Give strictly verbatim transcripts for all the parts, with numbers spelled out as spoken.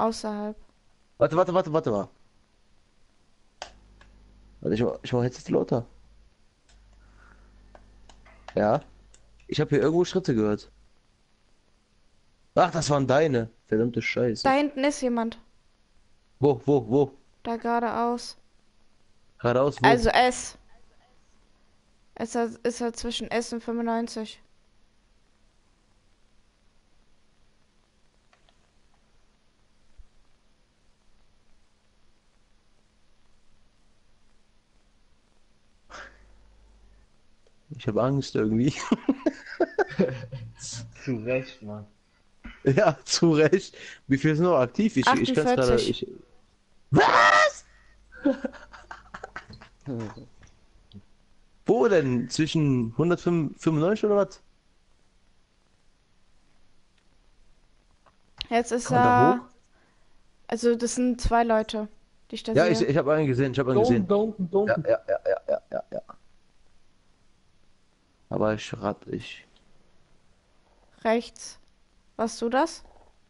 außerhalb. Warte, warte, warte, warte mal. Warte, ich mach, ich mach jetzt lauter. Ja. Ich habe hier irgendwo Schritte gehört. Ach, das waren deine. Verdammte Da Scheiße. hinten ist jemand. Wo, wo, wo? Da geradeaus. Geradeaus, wo? Also S. Es ist er zwischen S und fünfundneunzig. Ich habe Angst irgendwie. Zu Recht, Mann. Ja, zu Recht. Wie viel sind noch aktiv? Ich, ich kann es gerade. achtundvierzig. Ich... Was? Wo denn? Zwischen hundertfünfundneunzig oder was? Jetzt ist Kann man da er. hoch? Also das sind zwei Leute, die ich da Ja, ich, sehe. ich habe einen gesehen. Ich habe einen Da gesehen. unten, da unten, da Ja, unten. ja, ja, ja, ja, ja, ja. Aber ich rat, ich. Rechts. Warst du das?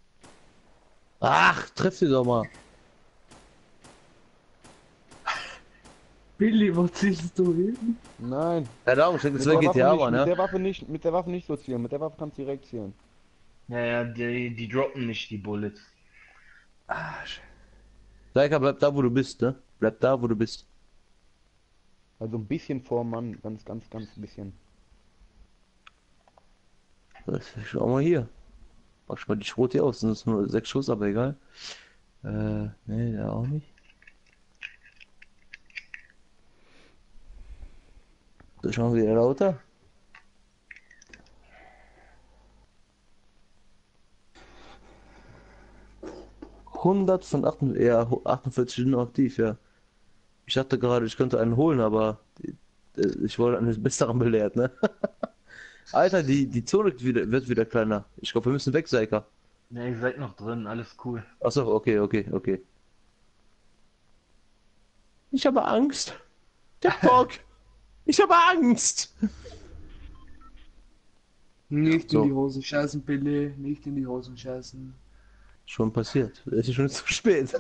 Ach, treff sie doch mal. Billy, wo ziehst du hin? Nein. Keine Ahnung, ich denke, Mit das wäre der, Waffe G T A, nicht, Mann, mit ja? der Waffe nicht, mit der Waffe nicht so zielen. Mit der Waffe kannst du direkt zielen. Naja, die, die droppen nicht die Bullets. Seika, bleib da, wo du bist, ne? Bleib da, wo du bist. Also ein bisschen vor Mann, ganz, ganz, ganz bisschen. Das ist, schau mal hier. Mach ich mal die Schrot hier aus, das sind nur sechs Schuss, aber egal. Äh, nee, da auch nicht. So, schauen wir wieder lauter. hundert von achtundvierzig, ja, achtundvierzig sind noch aktiv, ja. Ich dachte gerade, ich könnte einen holen, aber die, äh, ich wurde eines Besseren belehrt, ne? Alter, die, die Zone wird wieder, wird wieder kleiner. Ich glaube, wir müssen weg, Seika. Ja, ihr seid noch drin, alles cool. Achso, okay, okay, okay. Ich habe Angst. Der Bock. Ich habe Angst. Nicht So. in die Hosen scheißen, Billy. Nicht in die Hosen scheißen. Schon passiert. Es ist schon zu spät.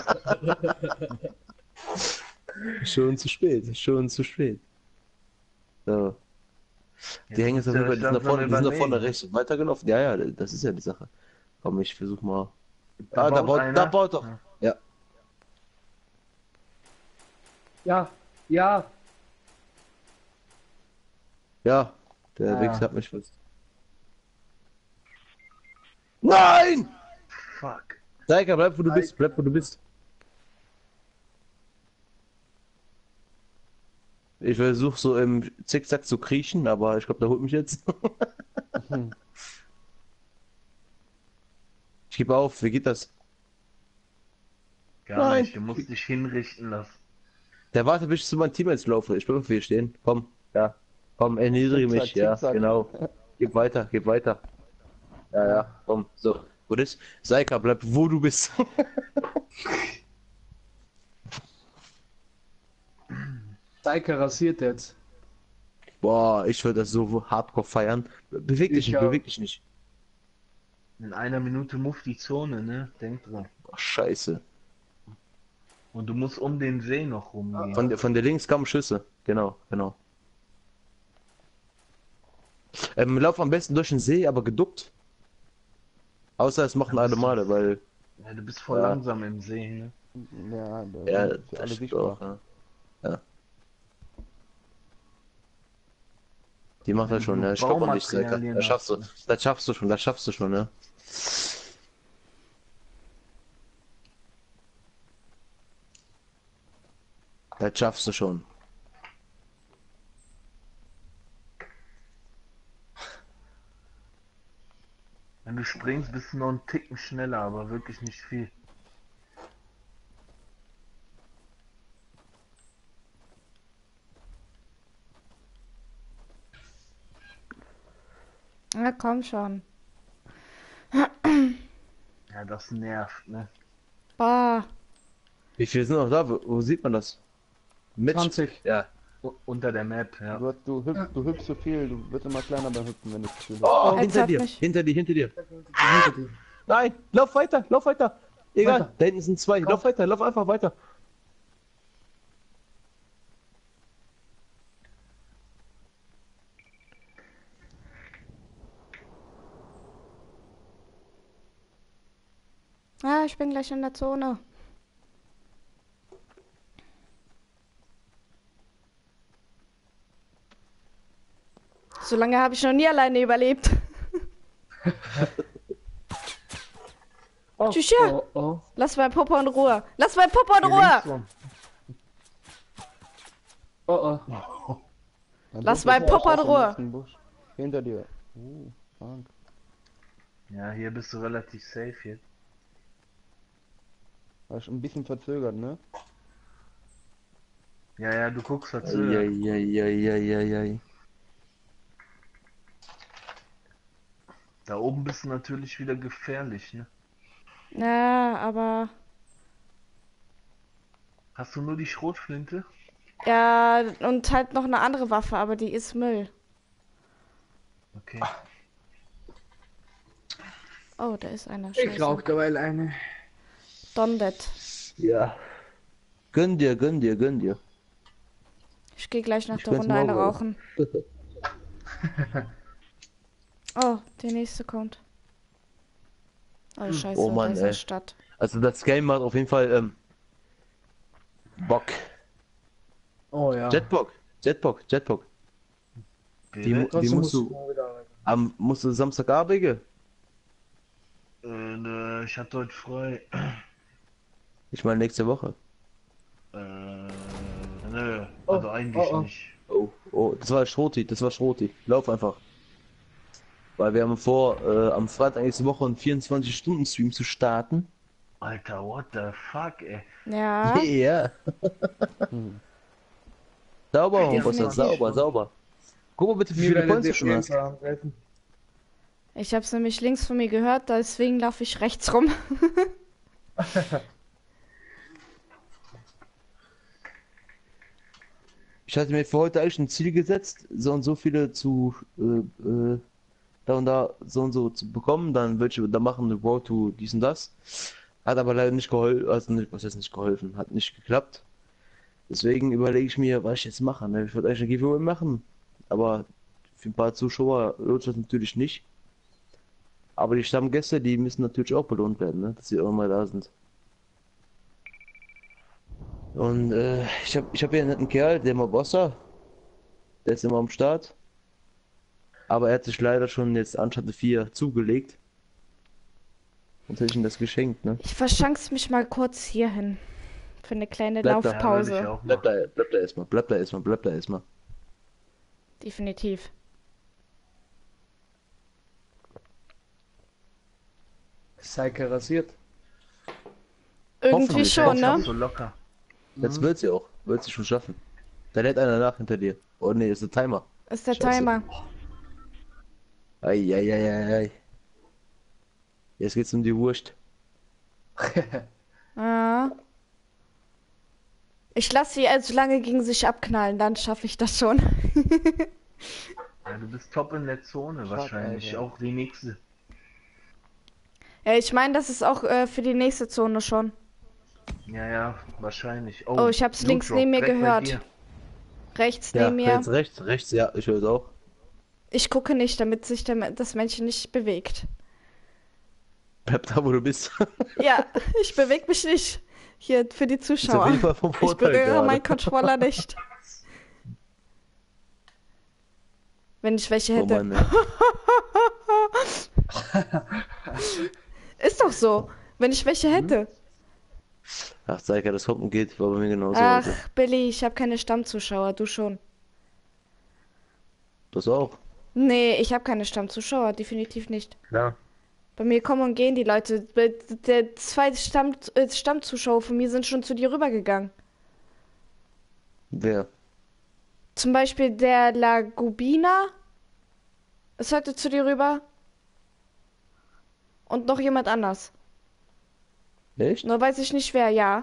Schon zu spät. Schon zu spät. So. Die hängen jetzt auf jeden Fall, die sind da vorne, die sind da vorne rechts weitergelaufen. Ja, ja, das ist ja die Sache. Komm, ich versuch mal. Ah, da baut, da baut doch. Ja. Ja, ja. Ja, der Ah. Wichs hat mich fast. Nein! Fuck. Seika, bleib wo du bist, bleib wo du bist. Ich versuche so im Zickzack zu kriechen, aber ich glaube, der holt mich jetzt. Ich gebe auf, wie geht das? Gar Nein. nicht, du musst dich hinrichten lassen. Der wartet, bis ich zu meinen Teammates laufe. Ich bleib auf hier stehen. Komm, ja. Komm, erniedrige Zickzack, mich, ja, Zickzack. genau. Gib weiter, gib weiter. Ja, ja, komm, so. Gut ist. Seika, bleib wo du bist. Seika rasiert jetzt. Boah, ich würde das so hardcore feiern. Beweg dich Ich nicht, auch. beweg dich nicht. In einer Minute muff die Zone, ne? Denk dran. Boah, scheiße. Und du musst um den See noch rumgehen. Von, der- von der links kamen Schüsse. Genau, genau. Ähm, lauf am besten durch den See, aber geduckt. Außer es machen alle Male, weil. Ja, du bist voll Ja. langsam im See, ne? Ja, da Ja, sind das alle stimmt sichtbar. auch, ja. Ja. Die macht er schon, ja. Ich glaube nicht, Seika. Baumaterialien Das schaffst du. hast, ne? Das schaffst du schon, das schaffst du schon, ja. Das schaffst du schon. Wenn du springst, bist du noch einen Ticken schneller, aber wirklich nicht viel. Na komm schon. Ja, das nervt, ne? Bah. Wie viele sind noch da? Wo, wo sieht man das? Mit zwanzig. Ja. U unter der Map, ja. Du, du, hüpfst, du hüpfst so viel, du wirst immer kleiner beim Hüpfen, wenn du zu viel hüpfst. Oh, Jetzt hinter hat dir, mich- hinter dir, hinter dir. Hinter dir. Nein, lauf weiter, lauf weiter. Egal, Weiter. da hinten sind zwei. Komm. Lauf weiter, lauf einfach weiter. Ah, ich bin gleich in der Zone. So lange habe ich noch nie alleine überlebt. Oh, Tschüss, ja. oh, oh. Lass mein Popo in Ruhe. Lass mein Popo in Hier Ruhe. links rum. Oh, oh. Da Lass bist mein du Papa in aus dem Ruhe. nächsten Busch. Hinter dir. Uh, Frank. Ja, hier bist du relativ safe jetzt. War schon ein bisschen verzögert, ne? Ja, ja, du guckst verzögert. Eieieiei. Da oben bist du natürlich wieder gefährlich, ne? Ja, aber Hast du nur die Schrotflinte? ja, und halt noch eine andere Waffe, aber die ist Müll. Okay. Oh, da ist einer. Ich Scheiße. rauch derweil eine. Dondet. Ja. Gönn dir, gönn dir, gönn dir. Ich gehe gleich nach Ich der werd's Runde eine morgen. rauchen. Oh, der nächste kommt. Oh, scheiße, Oh Mann, da ist eine ey. Stadt. Also das Game macht auf jeden Fall ähm, Bock. Oh ja. Jetbock, Jetbock, Jetbock. Die, mu- Bitte? die Trotzdem musst musst du morgen wieder arbeiten. am musst du Samstagabend gehen? Äh, ne, ich hatte heute frei. Ich meine nächste Woche. Äh, nö, Oh, also eigentlich oh, oh. nicht. Oh, oh, das war Schroti, das war Schroti. Lauf einfach. Weil wir haben vor, äh, am Freitag nächste Woche einen vierundzwanzig-Stunden-Stream zu starten. Alter, what the fuck, ey. Ja, Yeah. Sauber, Ja, Hochwasser, definitiv. sauber, sauber. Guck mal bitte, wie Mir viele werden Points du die schon hast. Fehler angreifen. ich hab's nämlich links von mir gehört, deswegen laufe ich rechts rum. Ich hatte mir für heute eigentlich ein Ziel gesetzt, so und so viele zu, äh, äh, da und da so und so zu bekommen, dann würde ich da machen, eine Road to dies und das. Hat aber leider nicht geholfen, also nicht, was heißt nicht geholfen, hat nicht geklappt. Deswegen überlege ich mir, was ich jetzt mache. Ne? Ich würde eigentlich ein Giveaway machen, aber für ein paar Zuschauer lohnt sich das natürlich nicht. Aber die Stammgäste, die müssen natürlich auch belohnt werden, ne? Dass sie auch mal da sind. Und äh, ich habe ich hab hier einen netten Kerl, der Bossa. Der ist immer am Start. Aber er hat sich leider schon jetzt Uncharted vier zugelegt. Und hätte ich ihm das geschenkt, ne? Ich verschanze mich mal kurz hierhin. Für eine kleine Bleib da. Ja, würde ich Laufpause. auch Bleib machen. da, bleib da erstmal, bleib da erstmal, bleib da erstmal. Definitiv. Seike rasiert. Irgendwie Hoffentlich, schon, Ich hab ne? so locker. Jetzt wird sie auch, wird sie schon schaffen. Da lädt einer nach hinter dir. Oh nee, ist der Timer. Ist der Scheiße. Timer. Eieieiei. Jetzt geht's um die Wurst. Ah. Ich lasse sie also lange gegen sich abknallen, dann schaffe ich das schon. Ja, du bist top in der Zone wahrscheinlich. Alter. Auch die nächste. Ja, ich meine, das ist auch äh, für die nächste Zone schon. Ja, ja, wahrscheinlich. Oh, ich hab's Loot links Drop, neben mir direkt bei gehört. dir. Rechts Ja, neben mir. jetzt rechts, rechts, ja, ich höre es auch. Ich gucke nicht, damit sich der, das Männchen nicht bewegt. Bleib da, wo du bist. Ja, ich bewege mich nicht. Hier für die Ist auf Zuschauer. jeden Fall vom Ich Vorteil berühre gerade. meinen Controller nicht. Wenn ich welche Oh hätte. Mann, ey. Ist doch so. Wenn ich welche hätte. Ach, Zeika, das Hoppen geht, war bei mir genauso heute. Ach, Billy, ich habe keine Stammzuschauer. Du schon. Das auch. Nee, ich habe keine Stammzuschauer. Definitiv nicht. Klar. Bei mir kommen und gehen die Leute. Der zweite Stamm, äh, Stammzuschauer von mir sind schon zu dir rübergegangen. Wer? Zum Beispiel der Lagubina ist heute zu dir rüber. Und noch jemand anders. Echt? Nur weiß ich nicht wer, ja.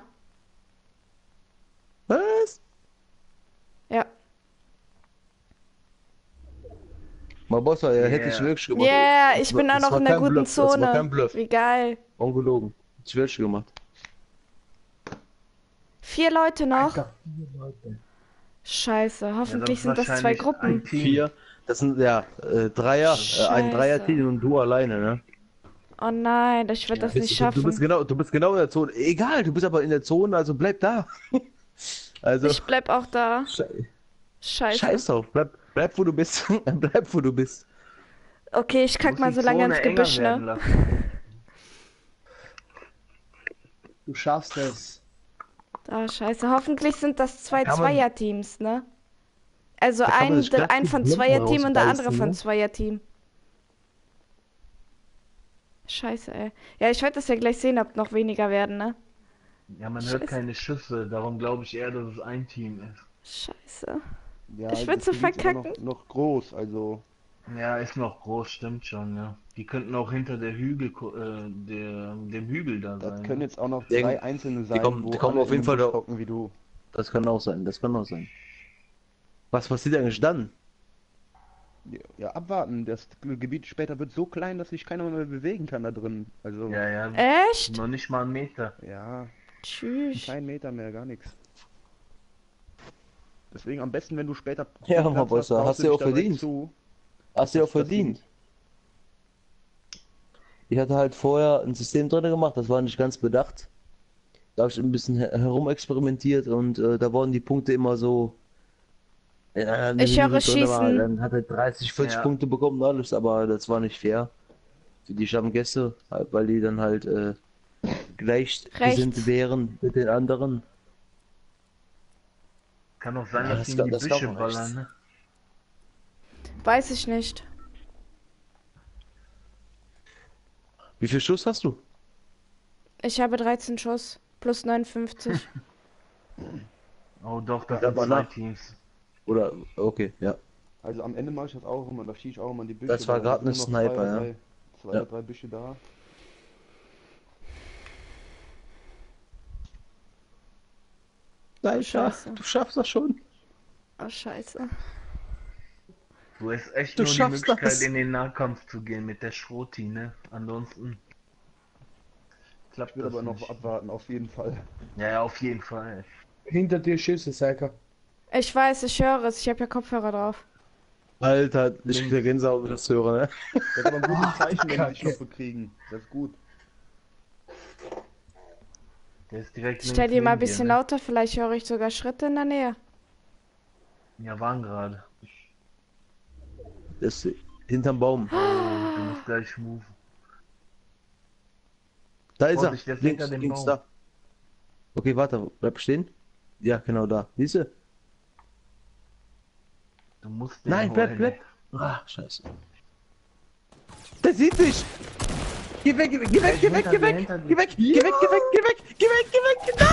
Was? Ja. Mabossa, er hätte Yeah. ich wirklich gemacht. Yeah, Das ich war- bin da das noch war in der kein guten Bluff, das war Zone. kein Bluff. Wie geil. Ungelogen. Ich welche gemacht. Vier Leute noch. Alter, vier Leute. Scheiße, Ja, hoffentlich ist sind das zwei wahrscheinlich Gruppen. ein Team. Vier. Das sind ja äh, Dreier, äh, ein Scheiße. Dreier-Team und du alleine, ne? Oh nein, ich werde das Bist- nicht du, du bist schaffen. genau, du bist genau in der Zone. Egal, du bist aber in der Zone, also bleib da. Also Ich bleib auch da. Sche Scheiße. Scheiß drauf, bleib, bleib wo du bist. Bleib wo du bist. Okay, ich kack Muss mal die so lange Zone ins enger Gebüsch, werden ne? lassen. Du schaffst es. Ah, scheiße. Hoffentlich sind das zwei Kann man- Zweierteams, ne? Also Da kann man ein, sich ganz ein gut von Blenden Zweierteam und der andere rausreißen, von ne? Zweierteam. Scheiße, ey. Ja, ich werde das ja gleich sehen, ob noch weniger werden, ne? Ja, man Scheiße. hört keine Schüsse, darum glaube ich eher, dass es ein Team ist. Scheiße. Ja, Ich würd das so Gebiet ist immer verkacken. Noch, noch groß, also. Ja, ist noch groß, stimmt schon, ja. Die könnten auch hinter der Hügel, äh, der, dem Hügel da Das sein. können ne? jetzt auch noch Die- drei einzelne sein, kommen- wo die kommen alle auf jeden in Fall einem Busch da- hocken wie du. Das kann auch sein, das kann auch sein. Was passiert eigentlich dann? Ja, abwarten. Das Gebiet später wird so klein, dass sich keiner mehr bewegen kann da drin. Also, Ja, ja, Echt? noch nicht mal einen Meter. ja, Tschüss. kein Meter mehr, gar nichts. Deswegen am besten, wenn du später Ja, Platz mein Boyster, baust hast du dich ja auch da direkt verdient. Zu. Hast du ja auch Das- das verdient. Ich hatte halt vorher ein System drin gemacht, das war nicht ganz bedacht. Da habe ich ein bisschen her herumexperimentiert und äh, da wurden die Punkte immer so. Ja, wenn Ich die höre so drin war, Schießen. Dann hat er dreißig, vierzig Ja. Punkte bekommen, und alles, aber das war nicht fair. Für die Stammgäste, halt, weil die dann halt äh, gleichgesinnt Rechts. wären mit den anderen. Kann auch sein, Ja, dass das die in kann- die das kann Büsche man ballern, rechts. ne? Weiß ich nicht. Wie viel Schuss hast du? Ich habe dreizehn Schuss. Plus neunundfünfzig. Oh doch, das Ja, sind aber zwei nach- Teams. Oder, okay, ja. Also am Ende mache ich das auch immer, da schieße ich auch immer in die Büsche. Das war da grad sind eine nur noch zwei Sniper, oder ja. drei- Zwei Ja. oder drei Büsche da. Nein, Scheiße. du schaffst das schon. Oh, scheiße. Du hast echt Du nur die schaffst Möglichkeit, das. in den Nahkampf zu gehen mit der Schroti, ne? Ansonsten klappt Ich will das aber noch nicht. abwarten, auf jeden Fall. Ja, ja, auf jeden Fall. Hinter dir Schüsse, Psyker. Ich weiß, ich höre es. Ich habe ja Kopfhörer drauf. Alter, ich krieg Gänsehaut, wenn ich das höre, ne? Das ist aber ein gutes Zeichen, wenn die Kacke. Schöpfe kriegen. Das ist gut. Der ist direkt Ich stell links dir mal ein neben dir, bisschen ne? lauter. Vielleicht höre ich sogar Schritte in der Nähe. Ja, waren gerade. Das ist hinterm Baum. Oh, du musst gleich move. Da ist Vorsicht, der er. ist Links, hinter dem links Baum. da. Okay, warte, bleib stehen. Ja, genau da. Siehst du? Du musst den Nein, bleib, holen, bleib. Ah, scheiße. Der sieht dich! Geh weg, geh weg, geh weg, geh weg, geh weg, Hinter dir, geh weg, geh weg, geh weg, geh weg, geh weg, geh weg, geh weg,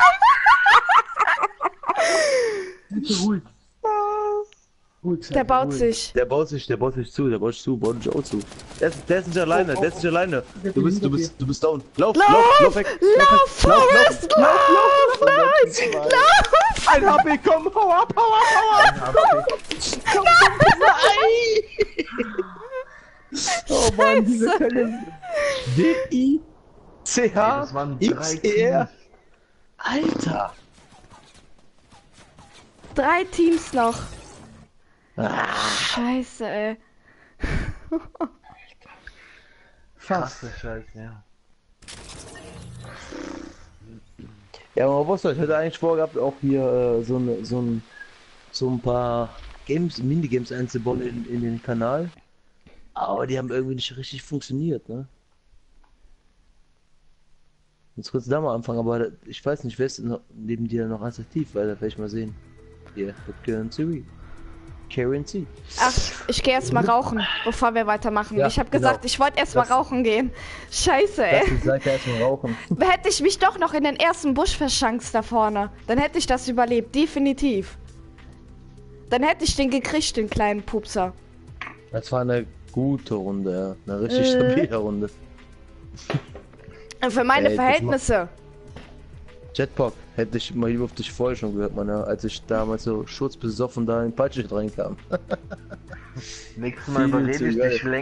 nein! Bitte ruhig. Ruhig sein, Der baut ruhig. sich. Der baut sich, der baut sich zu, der baut sich zu, baut sich auch zu. Der ist, der ist nicht alleine, oh, der ist nicht oh. alleine. Hinter Du dir, bist, du hinter bist, dir. du bist down. Lauf, Lauf! lauf, lauf weg. Lauf, Forrest, lauf, lauf, Nein! lauf! Ein H P, komm, hau ab, hau ab, hau ab! Oh Mann, diese Fälle. D I C Ey, H das waren X drei E R. Teams. Alter! Drei Teams noch. Ah. Scheiße, ey. Fast. Krasse Scheiße, ja. Ja, aber was soll ich? Ich hatte eigentlich vorgehabt, auch hier äh, so, ne, so, ein, so ein paar Games, Minigames einzubauen in, in den Kanal. Aber die haben irgendwie nicht richtig funktioniert, ne? Jetzt kurz da mal anfangen, aber ich weiß nicht, wer ist noch, neben dir noch als aktiv, weil da werde ich mal sehen. Hier, Currency. Currency. Ach, ich gehe erst mal rauchen, bevor wir weitermachen. Ja, ich habe genau. gesagt, ich wollte erst mal Das- rauchen gehen. Scheiße, Lass ey. die Seite erstmal rauchen. Hätte ich mich doch noch in den ersten Busch verschanzt da vorne, dann hätte ich das überlebt, definitiv. Dann hätte ich den gekriegt, den kleinen Pupser. Das war eine gute Runde, ja. Eine richtig Äh. stabile Runde. Und für meine Ey, das Verhältnisse. Jetpack, hätte ich mal lieber auf dich vorher schon gehört, Mann, ja, als ich damals so schutzbesoffen da in den Peitsche reinkam. Nächstes Mal Viel überrede zu ich geil. dich länger.